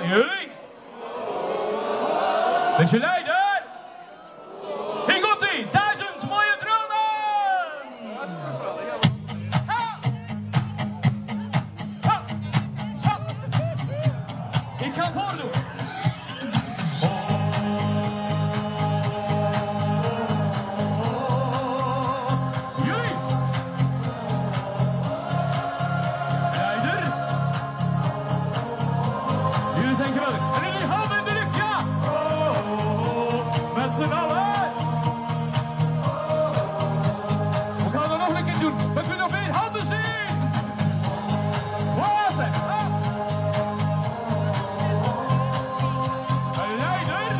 jullie? Beetje leider. Hier komt ie, 1000 mooie dromen. Ik ga voordoen. Jullie. Leider. Jullie zijn geweldig. En jullie handen in de lucht, ja. Met z'n allen. We gaan er nog een keer doen. We kunnen nog meer handen zien. Waar zijn? Leider.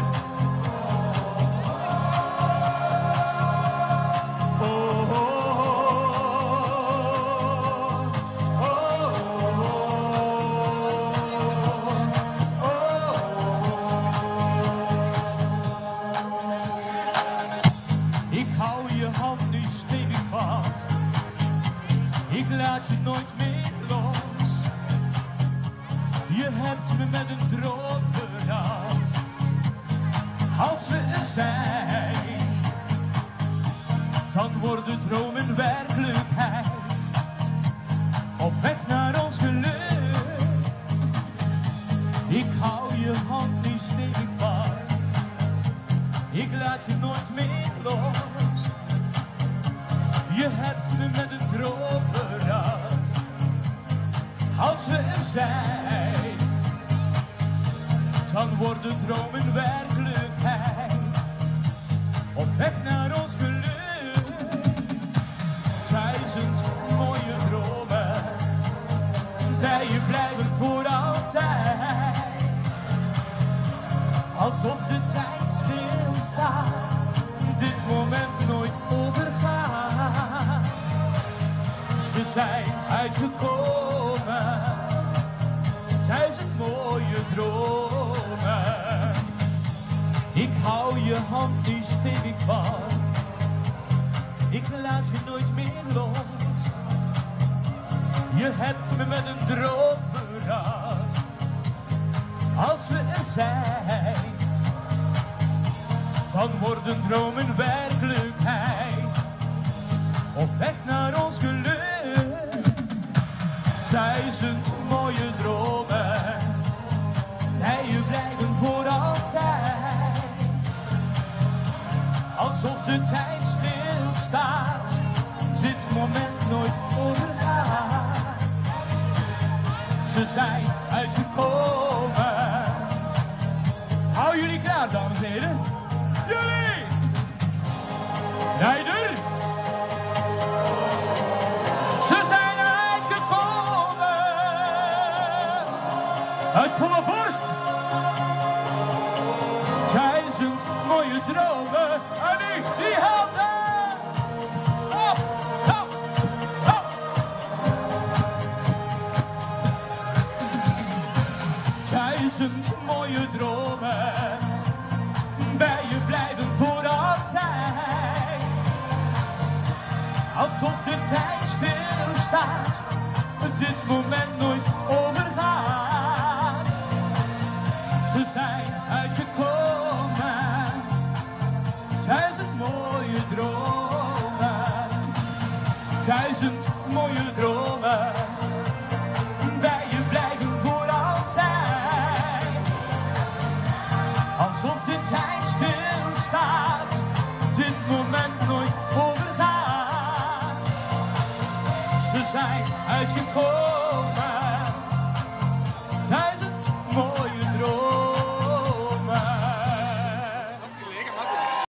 Ik hou je hand nu stevig vast. Ik laat je nooit meer los. Je hebt me met een droom verrast. Als we er zijn, dan worden dromen werkelijkheid. Op weg naar ons geluk. Ik hou je hand nu stevig vast. Ik laat je nooit meer los. Je hebt me met een droom verrast. Als we er zijn, dan worden dromen werkelijkheid. Op weg naar ons geluk. 1000 mooie dromen, bij je blijven voor altijd. Alsof de tijd stilstaat, dit moment nooit overgaat. Ze zijn uitgekomen, 1000 mooie dromen. Ik hou je hand nu stevig vast. Ik laat je nooit meer los. Je hebt me met een droom verrast. Als we er zijn, dan worden dromen werkelijkheid. Op weg naar ons geluk. 1000 mooie dromen, bij je blijven voor altijd. Alsof de tijd stilstaat, dit moment nooit overgaat. Ze zijn uitgekomen. Hou jullie klaar, dames en heren? Jullie! Leider! Ze zijn uitgekomen! Uit volle borst! 1000 mooie dromen! En nu, die handen! Op, op, op! 1000 mooie dromen, bij je blijven voor altijd. Alsof de tijd stilstaat, dit moment nooit overgaat. Ze zijn uitgekomen, 1000 mooie dromen. 1000 mooie dromen, bij je blijven voor altijd. Alsof de tijd stilstaat, dit moment nooit overgaat. Ze zijn uitgekomen.